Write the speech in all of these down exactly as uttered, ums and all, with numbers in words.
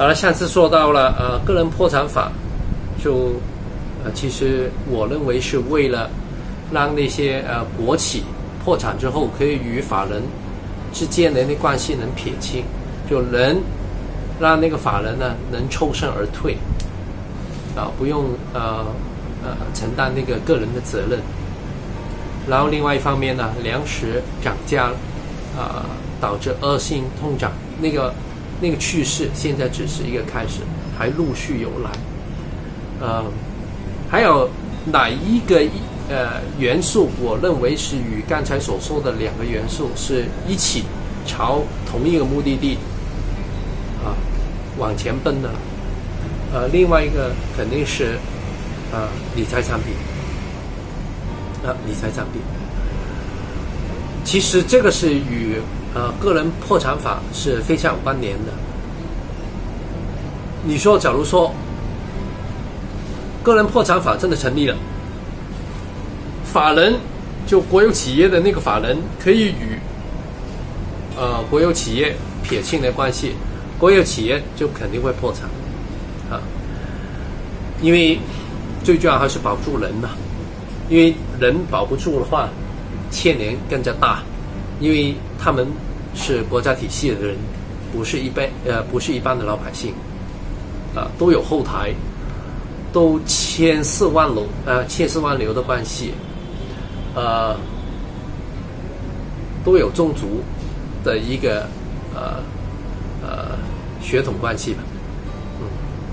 好了，上次说到了呃个人破产法，就呃其实我认为是为了让那些呃国企破产之后可以与法人之间的那关系能撇清，就能让那个法人呢能抽身而退，啊，不用呃呃承担那个个人的责任。然后另外一方面呢，粮食涨价，啊、呃，导致恶性通胀，那个那个趋势现在只是一个开始，还陆续有来。呃，还有哪一个呃元素，我认为是与刚才所说的两个元素是一起朝同一个目的地啊往前奔的？呃，另外一个肯定是呃理财产品。啊，理财产品，其实这个是与呃个人破产法是非常有关联的。你说，假如说个人破产法真的成立了，法人就国有企业的那个法人可以与呃国有企业撇清的关系，国有企业就肯定会破产啊，因为最重要还是保住人嘛。因为人保不住的话，牵连更加大，因为他们是国家体系的人，不是一般呃不是一般的老百姓，啊、呃、都有后台，都千丝万缕呃千丝万缕的关系，呃都有宗族的一个呃呃血统关系吧，嗯，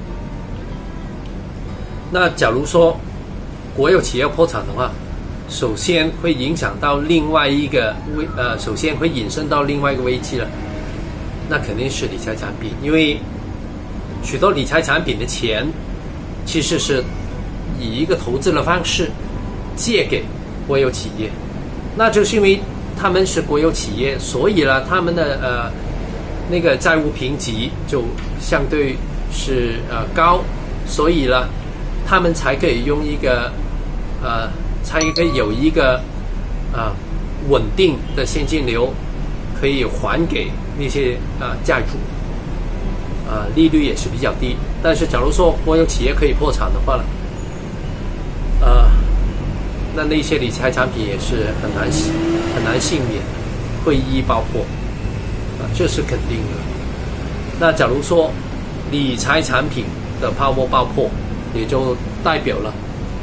那假如说国有企业破产的话，首先会影响到另外一个危呃，首先会引申到另外一个危机了，那肯定是理财产品，因为许多理财产品的钱其实是以一个投资的方式借给国有企业，那就是因为他们是国有企业，所以呢，他们的呃那个债务评级就相对是呃高，所以呢，他们才可以用一个呃，才可以有一个啊、呃、稳定的现金流，可以还给那些啊、呃、债主，啊、呃、利率也是比较低。但是假如说国有企业可以破产的话呢，呃，那那些理财产品也是很难很难幸免，会一一爆破，啊、呃，这是肯定的。那假如说理财产品的泡沫爆破，也就代表了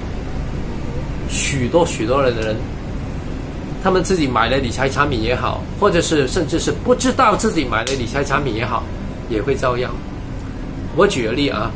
许多许多的人，他们自己买了理财产品也好，或者是甚至是不知道自己买了理财产品也好，也会遭殃。我举个例啊，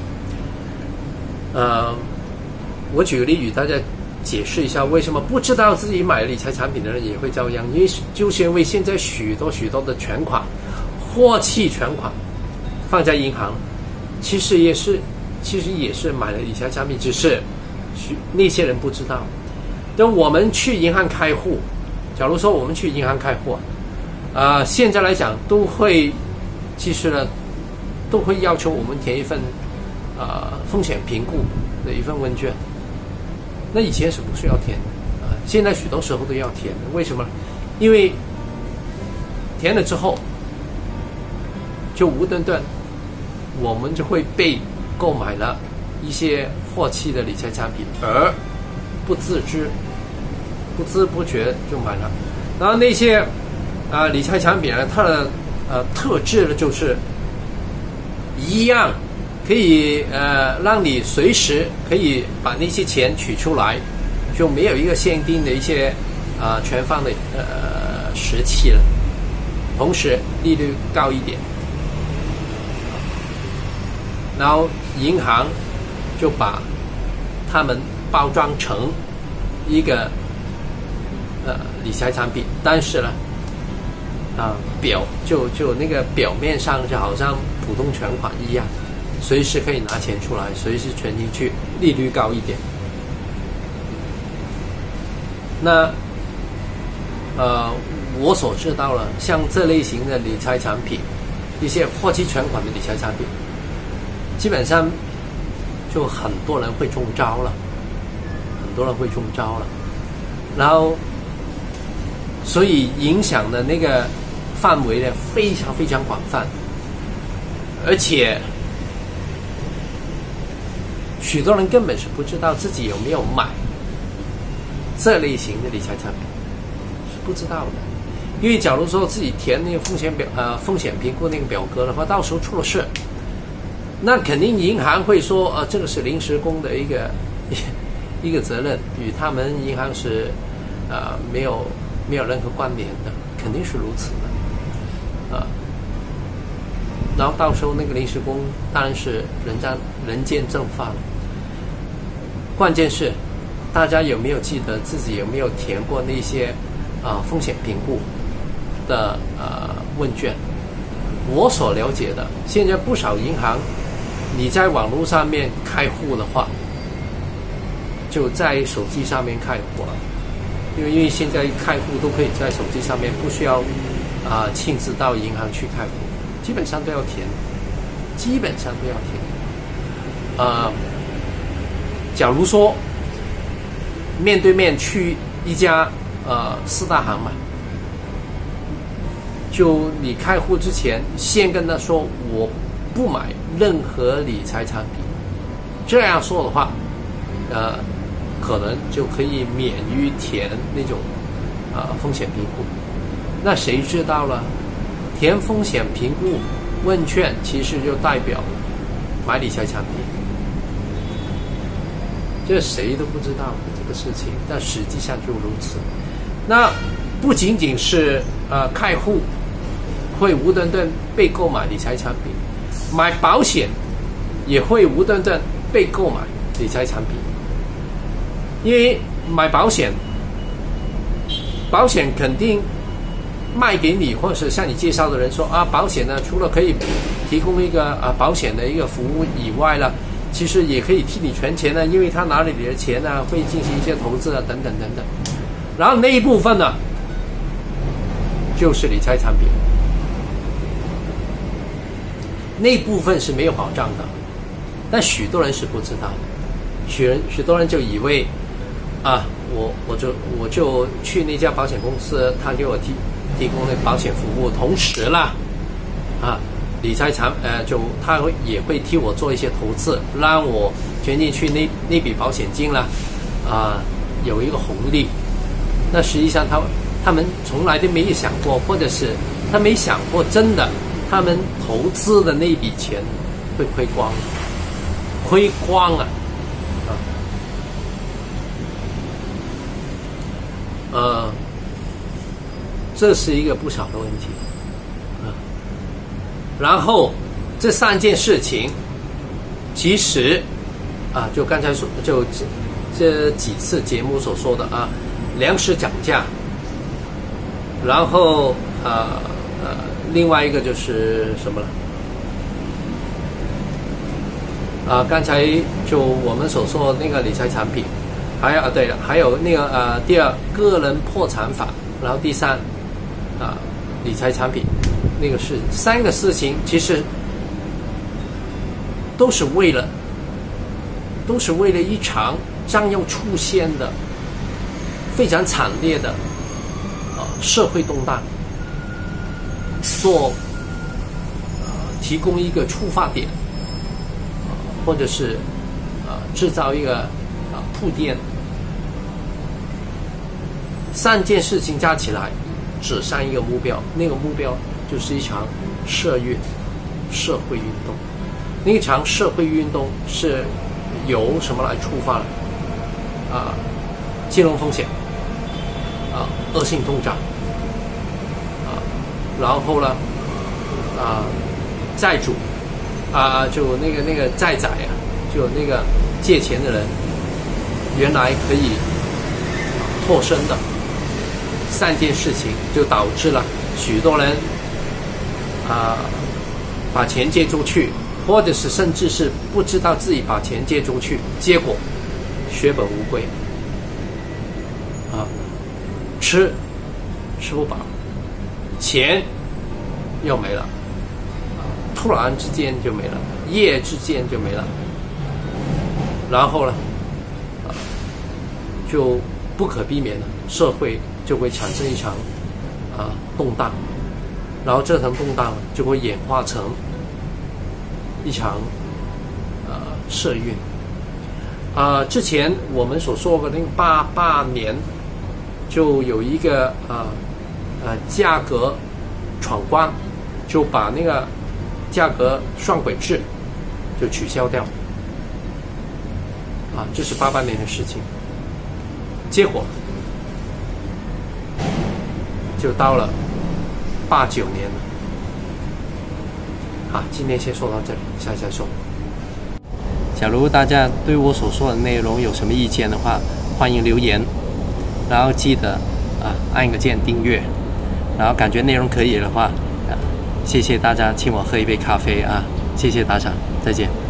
呃，我举个例与大家解释一下，为什么不知道自己买了理财产品的人也会遭殃？因为就是因为现在许多许多的存款、活期存款放在银行，其实也是其实也是买了理财产品，只是那些人不知道。等我们去银行开户，假如说我们去银行开户啊、呃，现在来讲都会，其实呢，都会要求我们填一份啊、呃、风险评估的一份问卷。那以前是不需要填的啊、呃，现在许多时候都要填。为什么？因为填了之后，就无端端我们就会被购买了一些获期的理财产品，而不自知、不知不觉就买了。然后那些啊、呃、理财产品呢，它的呃特质呢就是一样，可以呃让你随时可以把那些钱取出来，就没有一个限定的一些啊、呃、存放的呃时期了。同时利率高一点，然后银行就把他们包装成一个呃理财产品，但是呢，啊、呃、表就就那个表面上就好像普通存款一样，随时可以拿钱出来，随时存进去，利率高一点。那呃我所知道了，像这类型的理财产品，一些获期存款的理财产品，基本上就很多人会中招了，很多人会中招了，然后所以影响的那个范围呢非常非常广泛， 而且许多人根本是不知道自己有没有买这类型的理财产品，是不知道的。因为假如说自己填那个风险表呃风险评估那个表格的话，到时候出了事，那肯定银行会说呃这个是临时工的一个一个责任，与他们银行是呃没有没有任何关联的，肯定是如此的啊。然后到时候那个临时工当然是人间人间蒸发了。关键是大家有没有记得自己有没有填过那些啊、呃、风险评估的呃问卷？我所了解的，现在不少银行，你在网络上面开户的话，就在手机上面开户了，因为因为现在开户都可以在手机上面，不需要啊、呃、亲自到银行去开户。基本上都要填，基本上都要填。呃，假如说面对面去一家呃四大行嘛，就你开户之前，先跟他说我不买任何理财产品，这样说的话，呃，可能就可以免于填那种呃风险评估。那谁知道了？填风险评估问卷其实就代表买理财产品，这谁都不知道这个事情，但实际上就如此。那不仅仅是呃开户会无端端被购买理财产品，买保险也会无端端被购买理财产品，因为买保险，保险肯定卖给你，或者是向你介绍的人说啊，保险呢除了可以提供一个啊保险的一个服务以外呢，其实也可以替你存钱呢，因为他拿了你的钱呢，会进行一些投资啊，等等等等。然后那一部分呢，就是理财产品，那部分是没有保障的，但许多人是不知道的，许人许多人就以为啊，我我就我就去那家保险公司，他给我提。提供的保险服务，同时啦，啊，理财产呃，就他会也会替我做一些投资，让我存进去那那笔保险金啦，啊，有一个红利。那实际上他他们从来都没有想过，或者是他没想过，真的他们投资的那笔钱会亏光，亏光啊，啊，呃。这是一个不小的问题，啊，然后这三件事情，其实啊，就刚才说，就这这几次节目所说的啊，粮食涨价，然后啊呃，另外一个就是什么了？啊，刚才就我们所说的那个理财产品，还有啊对了，还有那个呃，第二个人破产法，然后第三。啊，理财产品，那个是三个事情，其实都是为了，都是为了一场将要出现的非常惨烈的啊社会动荡，做呃提供一个出发点，啊，或者是啊制造一个啊铺垫，三件事情加起来。指向一个目标，那个目标就是一场社运、社会运动。那一场社会运动是由什么来触发的？啊，金融风险，啊，恶性通胀，啊，然后呢，啊，债主，啊，就那个那个债仔啊，就那个借钱的人，原来可以脱身的。三件事情就导致了许多人啊、呃、把钱借出去，或者是甚至是不知道自己把钱借出去，结果血本无归啊，吃吃不饱，钱又没了，啊，突然之间就没了，一夜之间就没了，然后呢，啊，就不可避免的社会。就会产生一场啊动荡，然后这场动荡就会演化成一场呃社运。啊、呃，之前我们所说的那个八八年，就有一个呃呃价格闯关，就把那个价格双轨制就取消掉。啊，这是八八年的事情。结果就到了八九年了。好，今天先说到这里，下次再说。假如大家对我所说的内容有什么意见的话，欢迎留言，然后记得啊按个键订阅，然后感觉内容可以的话，啊谢谢大家请我喝一杯咖啡啊，谢谢打赏，再见。